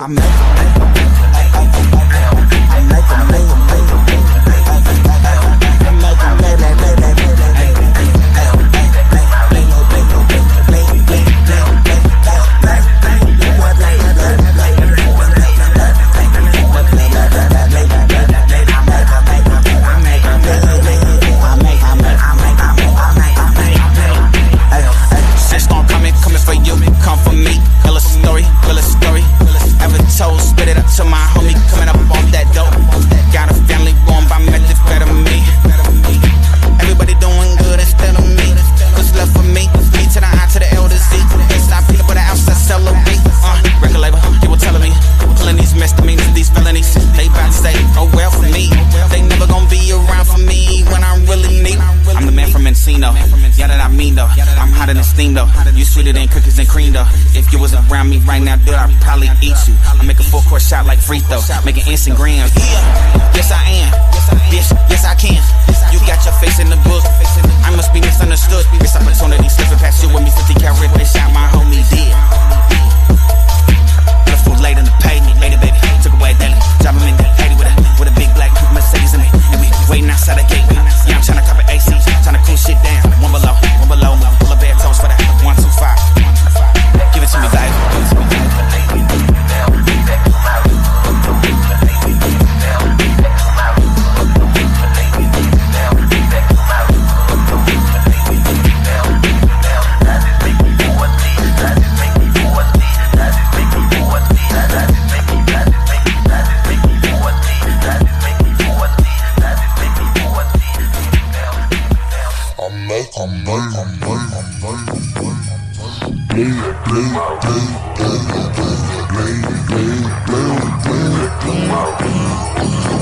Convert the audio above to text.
Yeah, that I mean though. I'm hotter than steam though. You sweeter than cookies and cream though. If you was around me right now, dude, I'd probably eat you. I make a full court shot like free throw, making Instagrams. Yeah, yes I am. Bitch, yes I can. You got your face in the book. I must be misunderstood. This opportunity slipping past you with me 50 carat. They shot my homie dead. Beautiful late in the pavement, made it baby. Took away daily, drop him in the 80 with a big black Mercedes in me. And we waiting outside the gate. Yeah, I'm tryna cop an AC, tryna cool shit down. One below, pull a bad toast for that. 125. Give it to me, baby. Play.